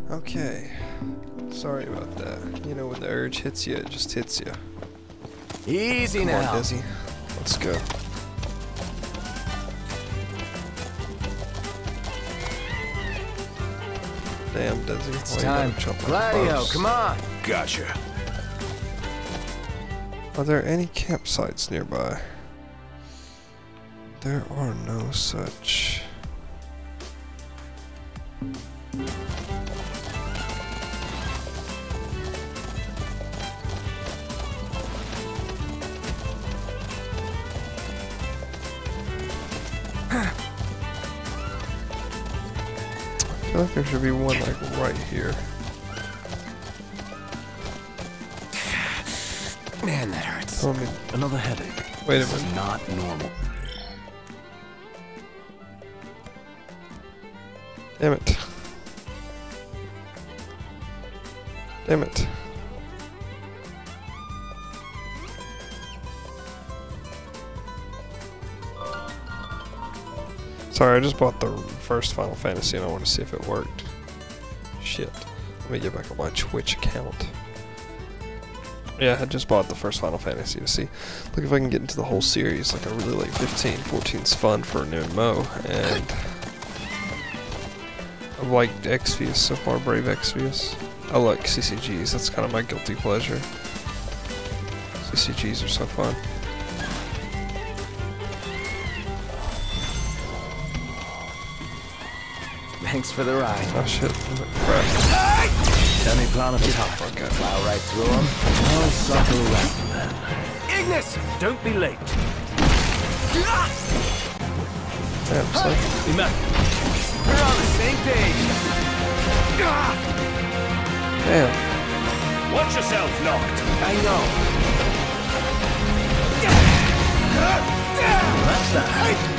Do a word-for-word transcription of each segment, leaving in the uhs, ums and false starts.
Okay. Sorry about that. You know, when the urge hits you, it just hits you. Easy Come now. on, Desi. Let's go. Damn, Desi. It's Why time. you gotta jump like a Gladio, boss? come on. Gotcha. Are there any campsites nearby? There are no such. I feel like there should be one like right here. Man, that hurts. Tell me. Another headache. Wait a This is minute. not normal. Damn it. Damn it. Sorry, I just bought the first Final Fantasy and I want to see if it worked. Shit. Let me get back on my Twitch account. Yeah, I just bought the first Final Fantasy to see. Look if I can get into the whole series. Like, I really like fifteen. fourteen's fun for a new M M O, and I've liked Exvius so far, Brave Exvius. I like C C Gs, that's kind of my guilty pleasure. C C Gs are so fun. Thanks for the ride. Oh shit, crap. Any plan of attack? Okay. Plow right through them. I'll circle around then. Ignis! Don't be late. Damn, son. Immaculate. We're on the same page. Damn. Watch yourself, Noct. I know. That's that.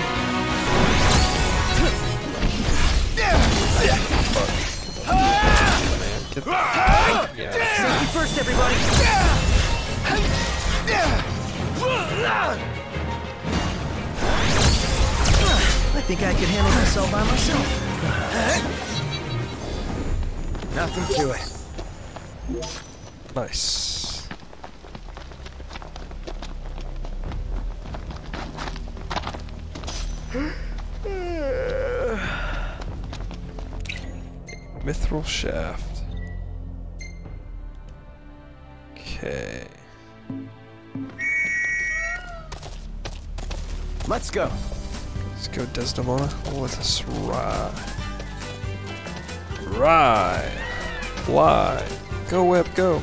Man, get the yeah. Safety first, everybody. I think I can handle this all by myself. Nothing to it. Nice. Mithril shaft. Okay. Let's go. Let's go, Desdemona. Let us ride. Ride. Fly. Go, Web, go.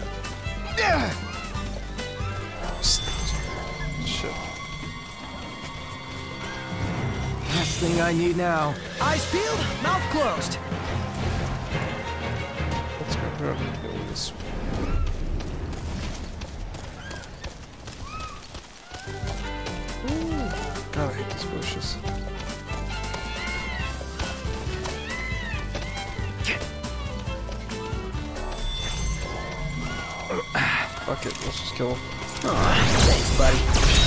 Shit. Last thing I need now. Eyes peeled, mouth closed. Let's go grab and go this way. Ooh. God, I hate these bushes. Fuck it, let's just kill him. Thanks, buddy.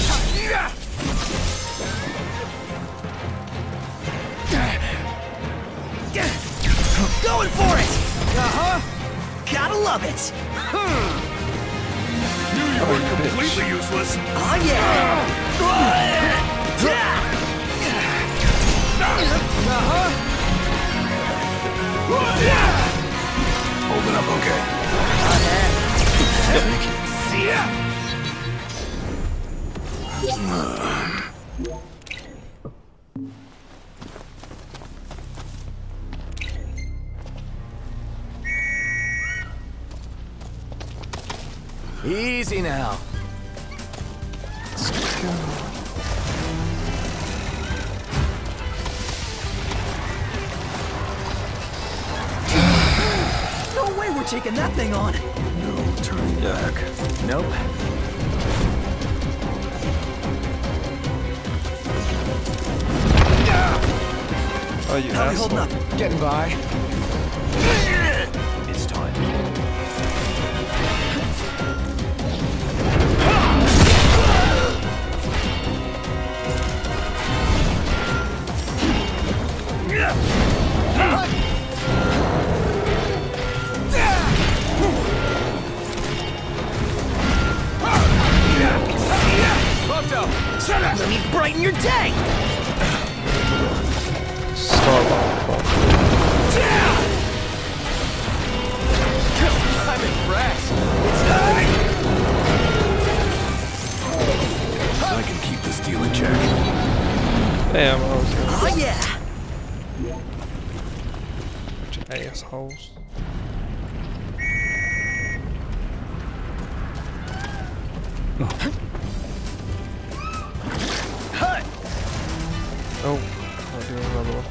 Going for it! Uh-huh. Gotta love it. Knew you Oh, were you completely bitch. useless. Oh, yeah! Uh-huh. Holding up okay. Thank you. See ya! Easy now. Let's go. No way we're taking that thing on. No turning back. Nope. Oh, you How are we asshole. holding up? Getting by. It's time. Assholes. Oh, I'll do another one.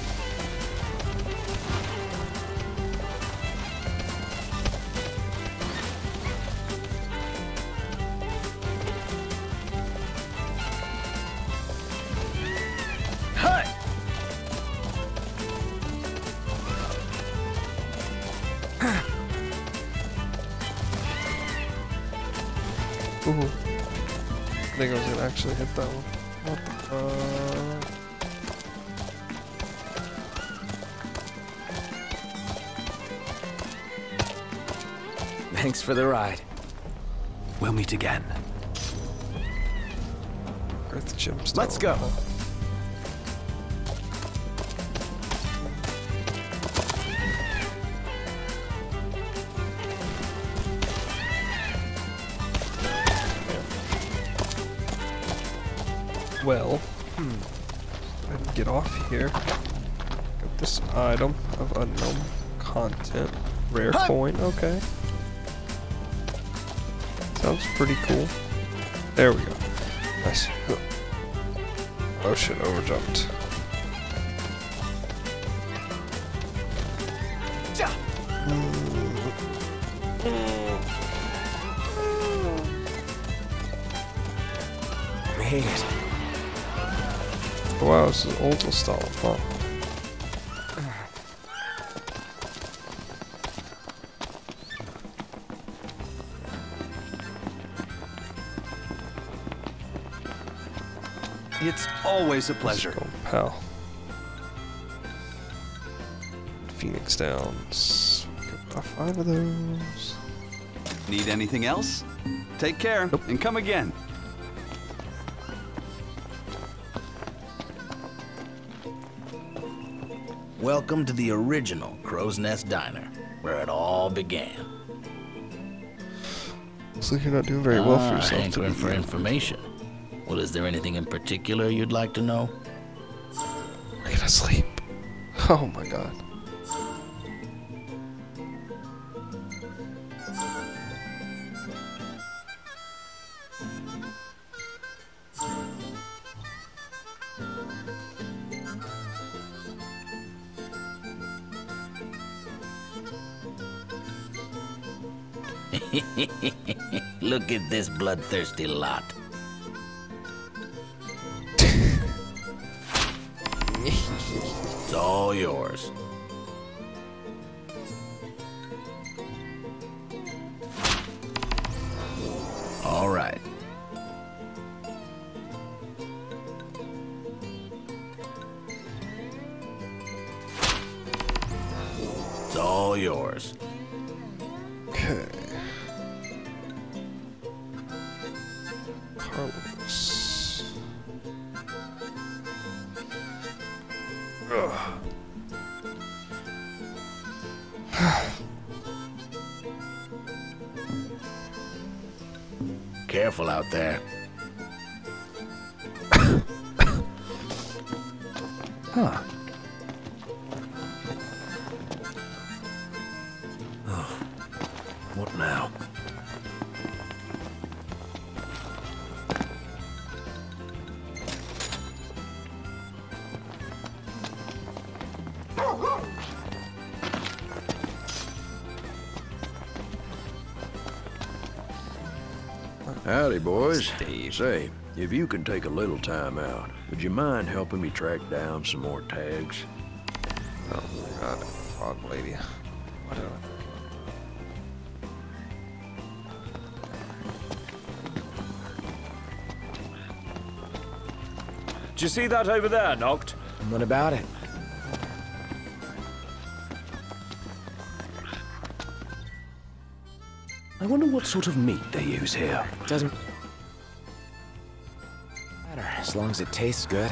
Ooh. I think I was gonna actually hit that one. What the fuck? Thanks for the ride. We'll meet again. Earth gemstone. Let's go. Well, hmm. I can get off here. Got this item of unknown content. Rare Huh. coin, okay. Sounds pretty cool. There we go. Nice. Oh shit, overjumped. Made it. Wow, this is old style, huh? It's always a Let's pleasure. go, pal. Phoenix Downs. Get about five of those. Need anything else? Take care Nope. and come again. Welcome to the original Crow's Nest Diner, where it all began. Looks like you're not doing very well for Ah, yourself. hankering today. for information. Well, is there anything in particular you'd like to know? We're gonna sleep. Oh my god. Look at this bloodthirsty lot. It's all yours. All right. It's all yours. Okay. Carlos. Ugh. Careful out there. Huh. What now? Howdy, boys. Dave. Say, if you could take a little time out, would you mind helping me track down some more tags? Oh my god, frog lady. What did I Did you see that over there, Noct? What about it? I wonder what sort of meat they use here. Doesn't matter as long as it tastes good.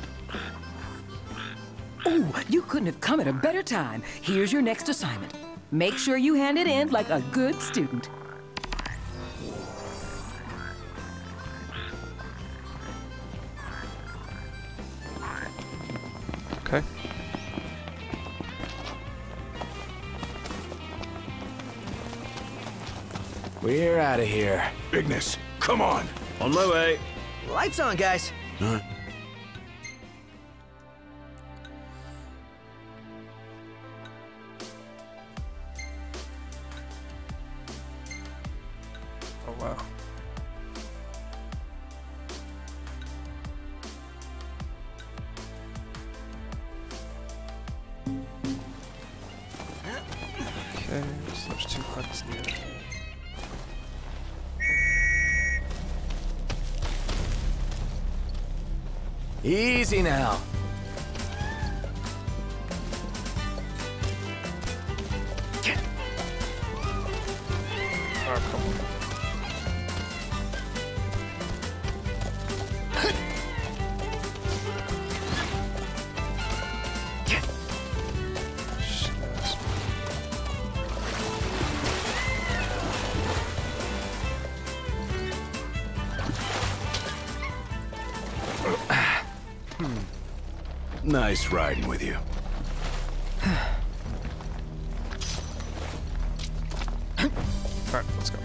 Oh, you couldn't have come at a better time. Here's your next assignment. Make sure you hand it in like a good student. Okay. We're out of here. Ignis, come on. On my way. Lights on, guys. Huh? Oh wow. Okay, so there's two huts near. Easy now. Oh, come on. Shit ass. Nice riding with you. Alright, let's go.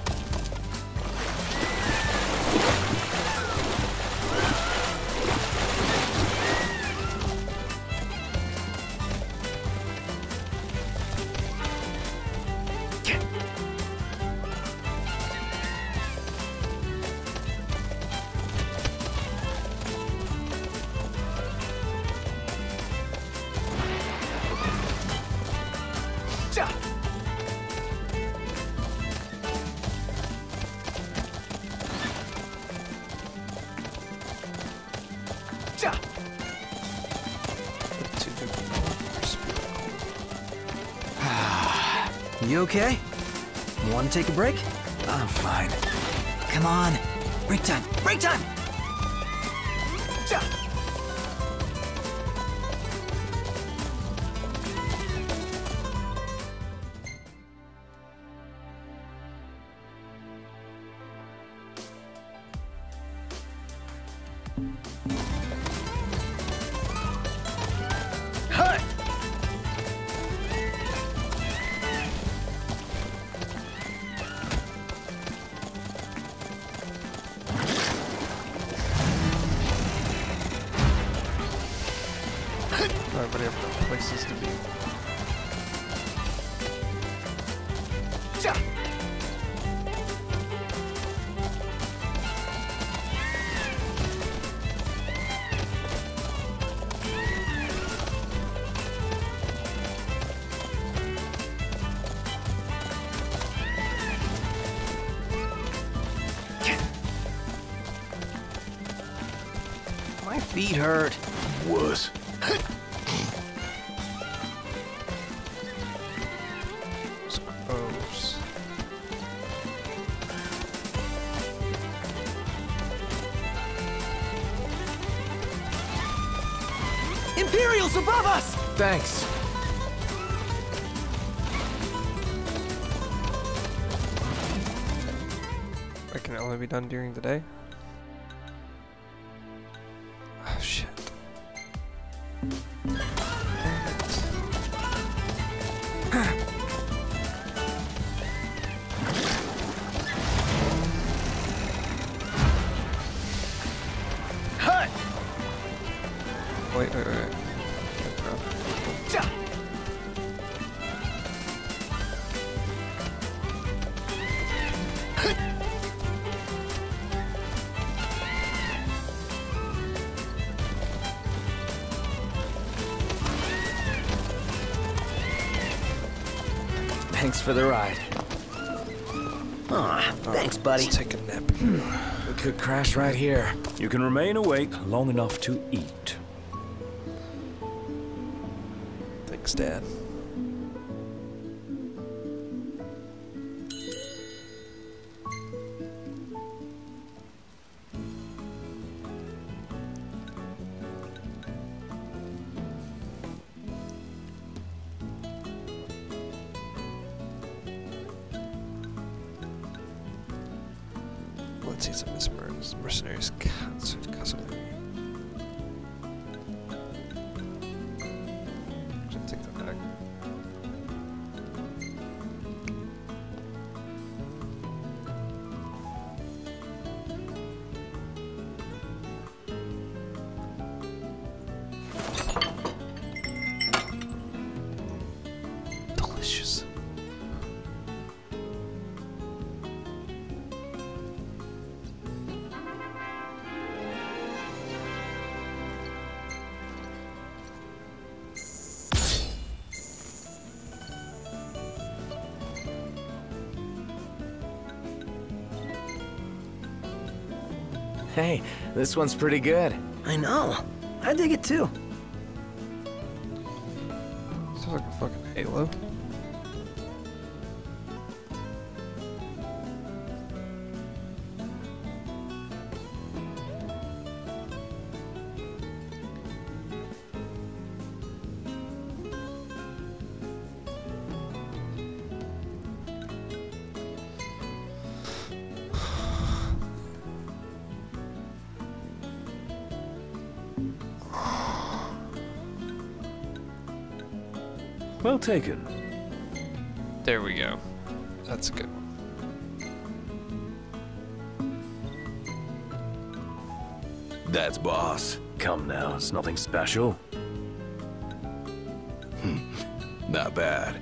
Ja. Ja. Two different speed. You okay? Want to take a break? I'm fine. Come on. Break time. Break time! Ja. Hey! Everybody have no places to be. Ja. My feet hurt. Wuss. Suppose. Imperials above us! Thanks. It can only be done during the day? Oh shit. Damn it. Hey! Wait, wait, wait, wait. Can't grab it. Ja. Thanks for the ride. Aw, thanks, buddy. Let's take a nap. We could crash right here. You can remain awake long enough to eat. Thanks, Dad. Let's see some mercenaries. Mercenaries concert cousin. Should take that back. delicious. Hey, this one's pretty good. I know. I dig it too. Sounds like a fucking Halo. Well taken. There we go. That's a good one. That's boss. Come now, it's nothing special. Not bad.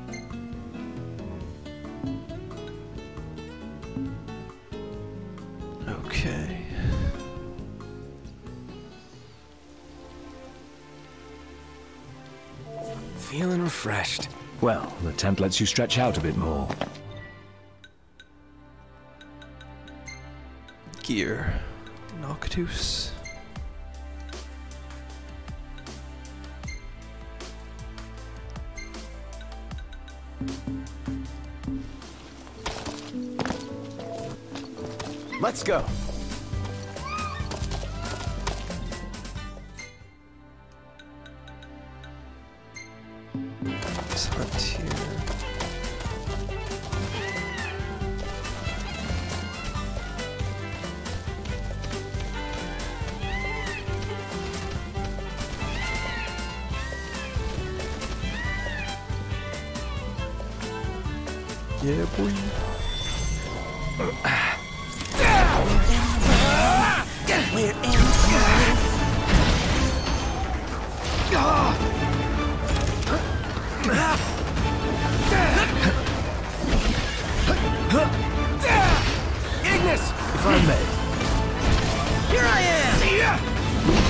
Okay. Feeling refreshed. Well, the tent lets you stretch out a bit more. Gear. Noctus. Let's go. Let's hunt here. Yeah, boy. We're in. Ignis, if I may. Here I am.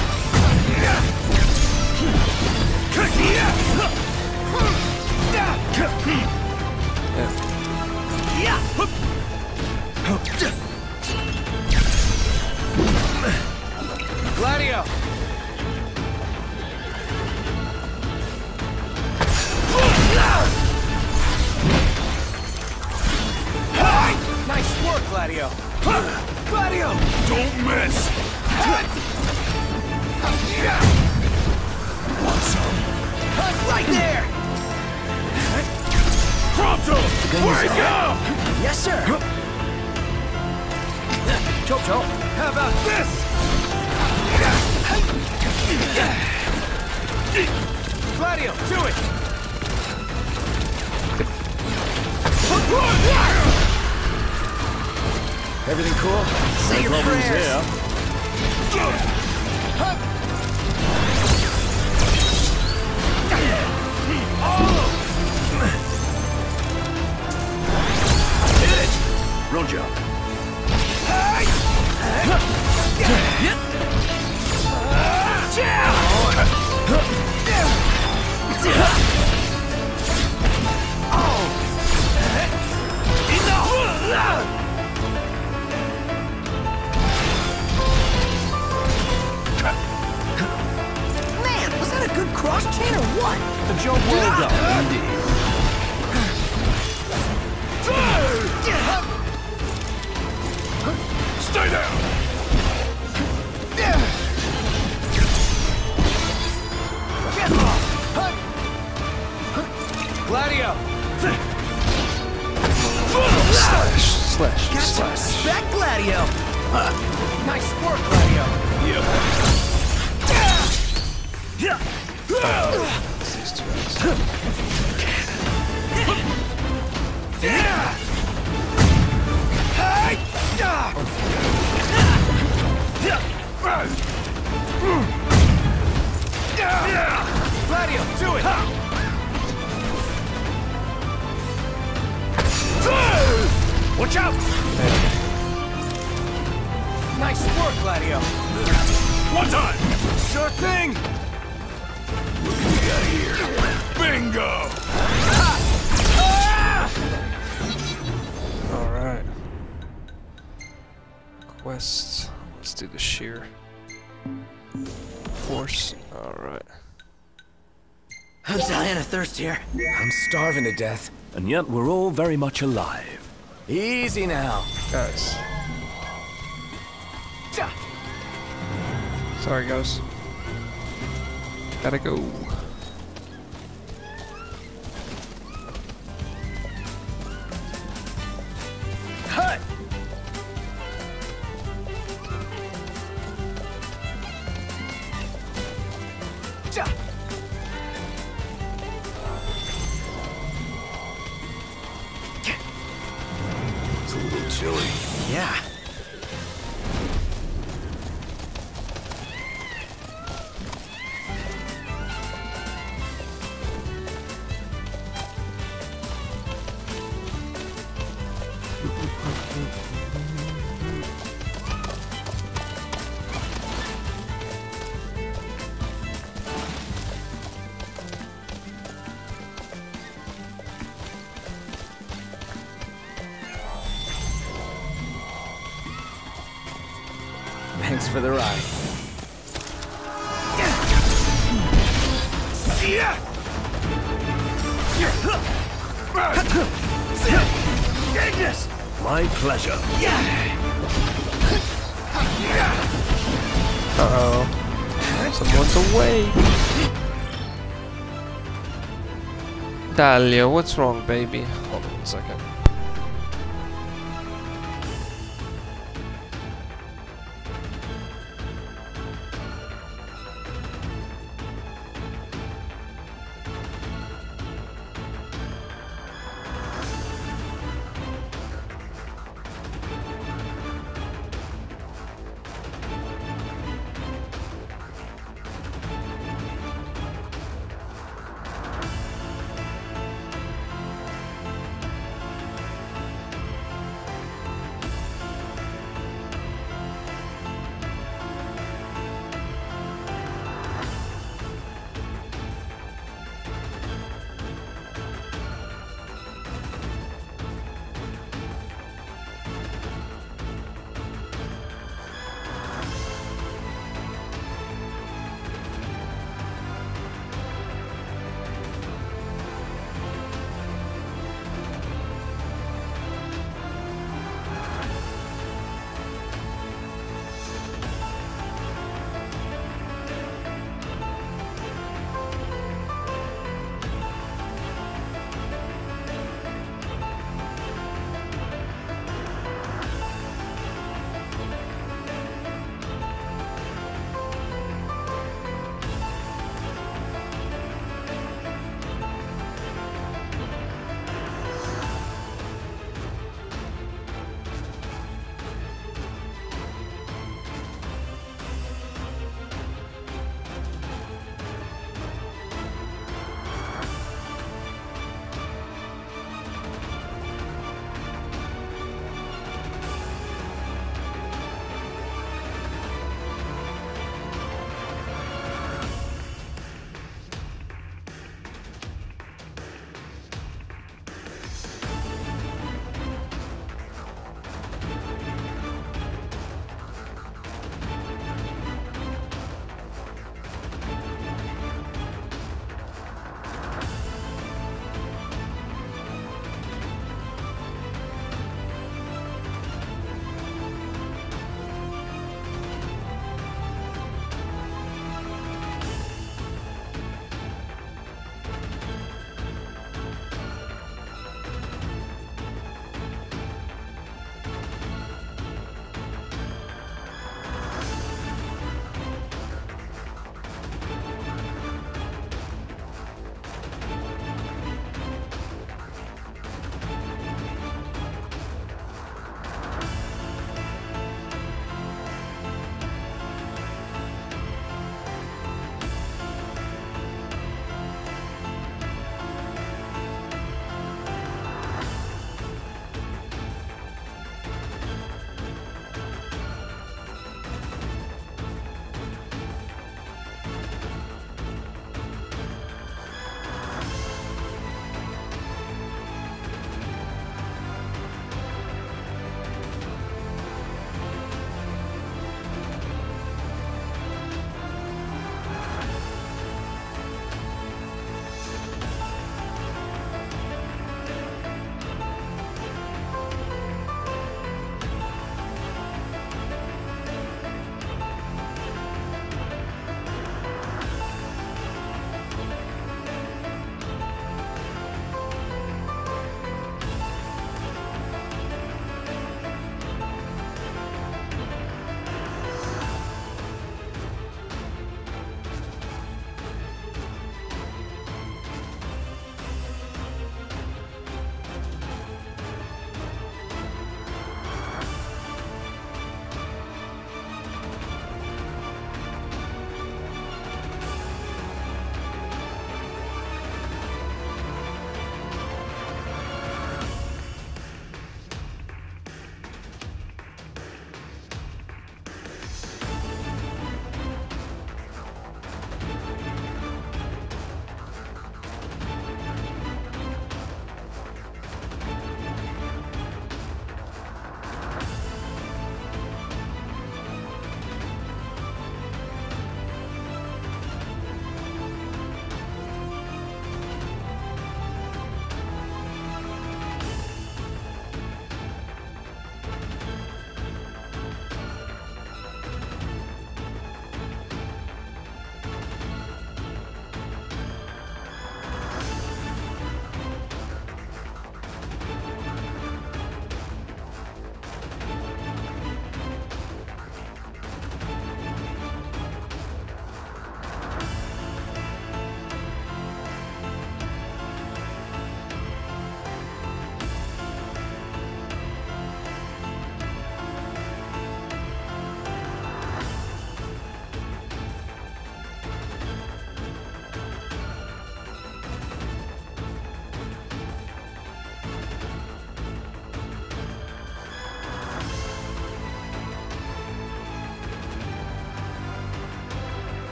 Gladio. Nice work, Gladio. Gladio! Don't miss! Want some? Right there! Pronto! Where you go? Yes, sir. Chop chop. How about this? Gladio, do it! Everything cool? Say your prayers. Roll job. Man, was that a good cross chain or what? The job well done, indeed. Stay down! Get off! Gladio! Slash, slash, Got some slash. respect, Gladio! Nice work, Gladio! It's these two guys. Gladio, do it! Watch out! Nice work, Gladio. One time! Sure thing. What do we got here? Bingo! Alright. Quests. Let's do the sheer force. Alright. I'm dying of thirst here. I'm starving to death. And yet we're all very much alive. Easy now. Guys. Sorry, guys. Gotta go. Cut! It's a little chilly. Yeah. Thanks for the ride. Ignis! My pleasure. Uh-oh. Someone's away. Dahlia, what's wrong, baby? Hold on a second.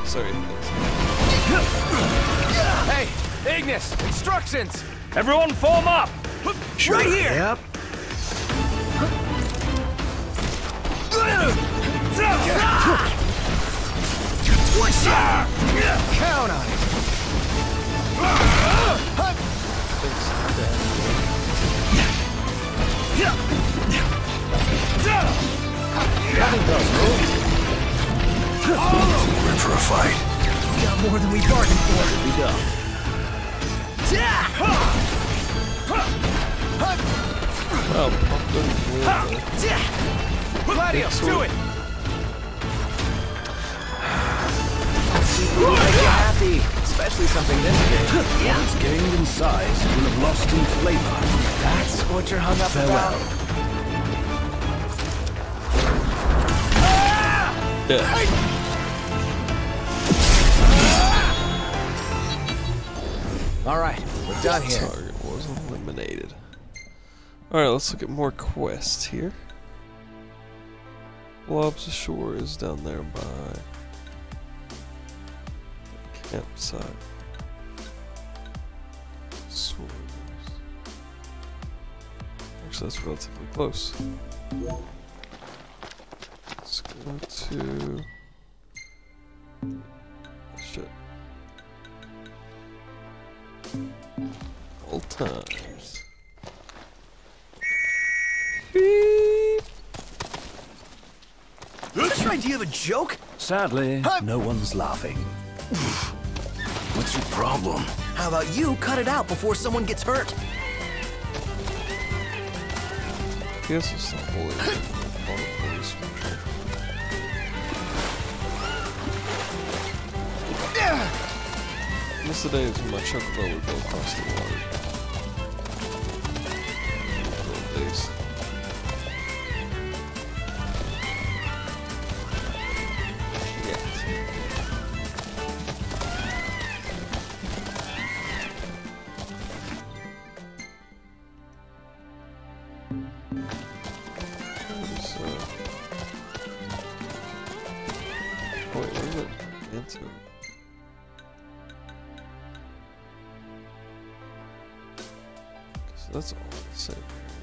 Sorry. Hey, Ignis, instructions! Everyone form up! Sure. Right here! Yep. One shot! Count on it! We're in for a fight. Got more than we bargained for. We go. Oh, pumped up with Gladio, do it! Seafood will make you happy, especially something this big. Once gained in size, you will have lost in flavor. That's what you're hung up Farewell. the Yeah. All right, we're done here. Target was eliminated. Alright, let's look at more quests here. Blobs ashore is down there by the campsite. Swords. Actually, that's relatively close. Let's go to. Shit. All times. Beep. What's your idea of a joke? Sadly, no one's laughing. What's your problem? How about you cut it out before someone gets hurt? I guess it's not bullying. Police structure. Most of the days when my chocobo would go across the water. Little days. So, oh wait, what is it? Into. So that's all the same.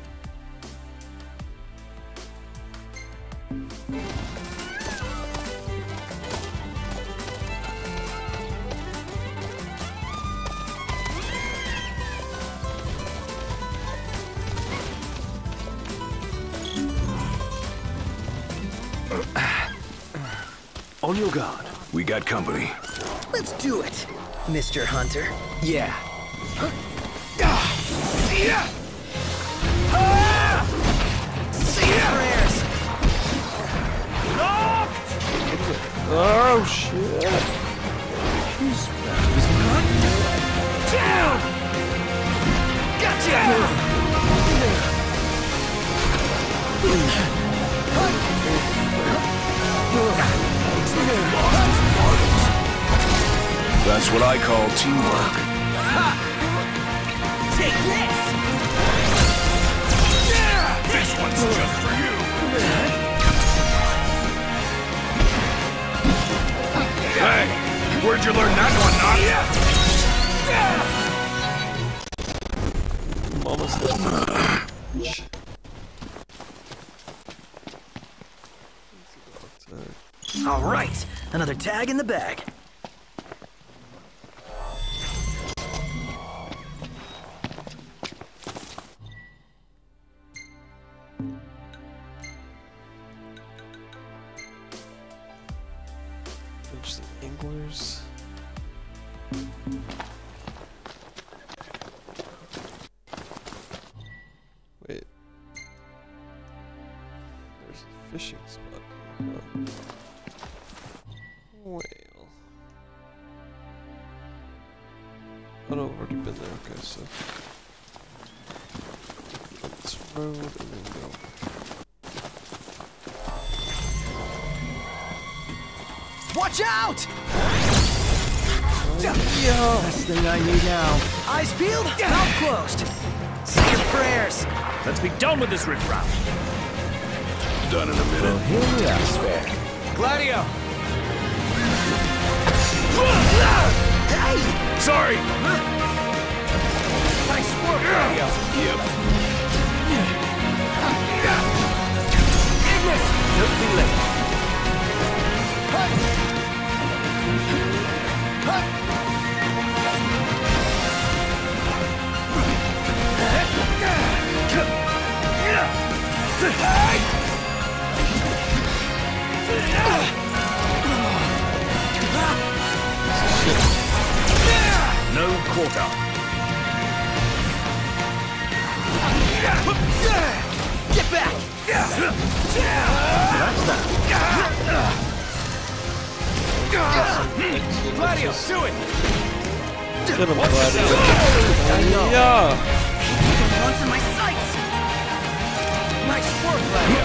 On your guard. We got company. Let's do it, Mister Hunter. Yeah. Say your prayers. Oh shit! Down. Gotcha. That's what I call teamwork. Take this. This one's just for you. Hey, where'd you learn that one, Knock? I'm almost done. All right, another tag in the bag. Finish the anglers. Wait. There's a fishing spot here. Huh? Well. Oh no, I've already been there. Okay, so. This road and then go. Watch out! Yo. Last thing I need now. Eyes peeled, mouth closed. Say your prayers. Let's be done with this riffraff. Done in a minute. Here we are, spare. Gladio. Hey! Sorry! Nice work, Gladio! Yep. Ignis! Don't be late. No quarter. Get back! That's that. Gladio, do it! Get him, Gladio. Yeah. Once in my sights! Nice work, Gladio!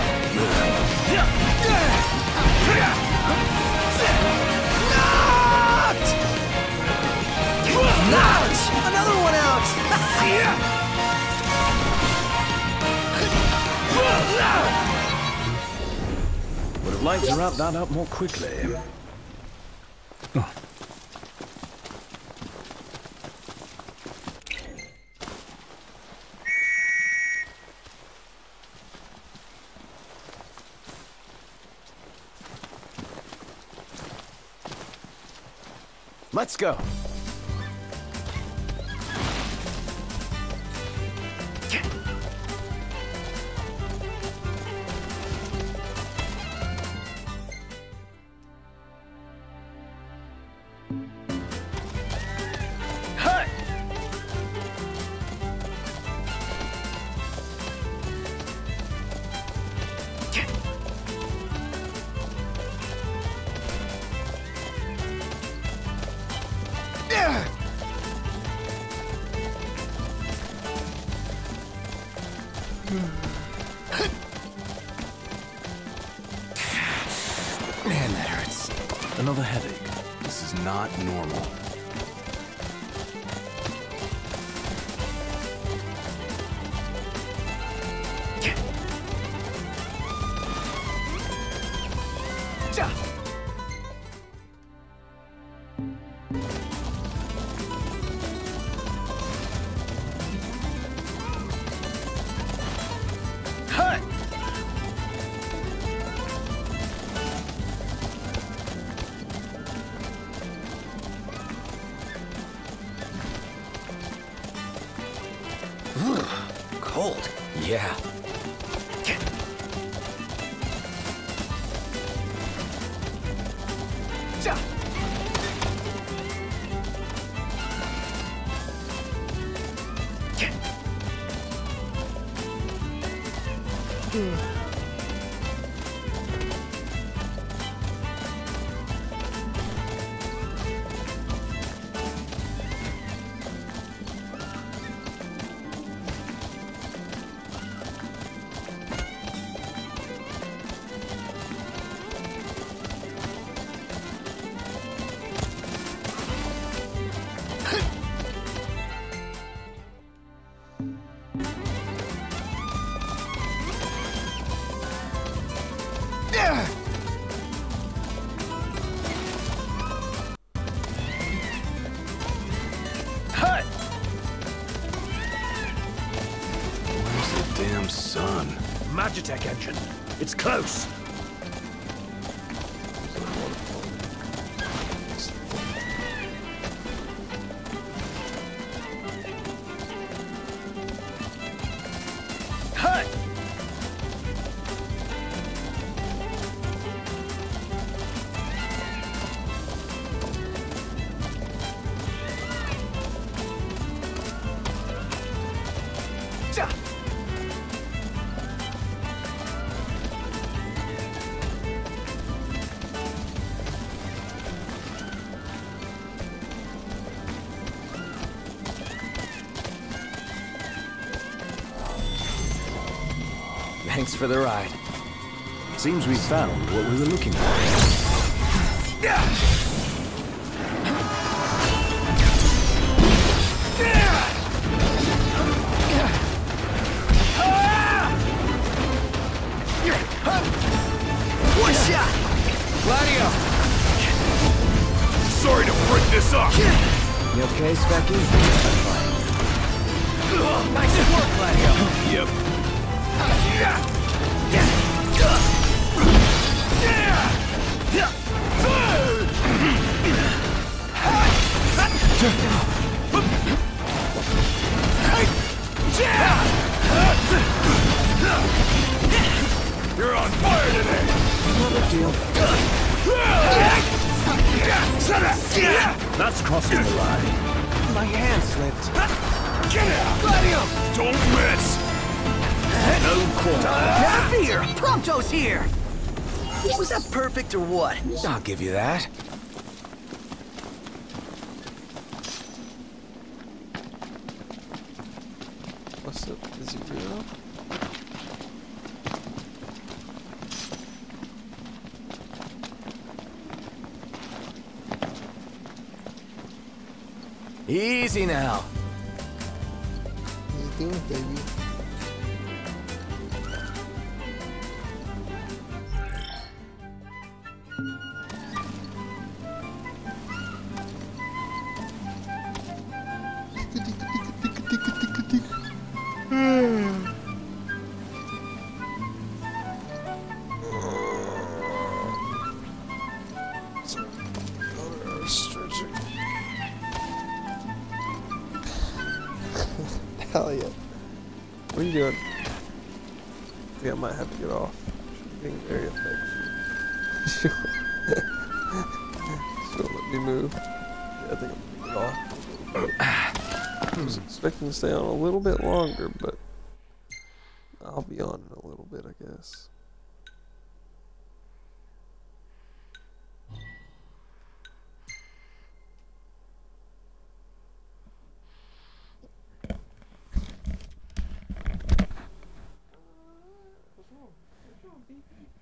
Knocked! Knocked! Another one out! Would have liked to wrap that up more quickly. Oh. Let's go. Man, that hurts. Another headache. This is not normal. Cold. Yeah. Damn sun. Magitech engine. It's close. Thanks for the ride. Seems we found what we were looking for. One shot! Gladio! sorry to break this up. You okay, Specky? I'm fine. Nice work, Gladio. Yep. You're on fire today. No big deal. That's crossing the line. My hand slipped. Get out. Gladio! Don't miss. No quarter. Get here! Prompto's here! Was that perfect or what? I'll give you that. What's it? Is he real? Easy now. What are you doing, baby? Hell yeah. What are you doing? I think I might have to get off. She's being very affectionate. She'll let me move. Yeah, I think I'm gonna get off. I was expecting to stay on a little bit longer, but I'll be on in a little bit, I guess. What's wrong? What's wrong, baby?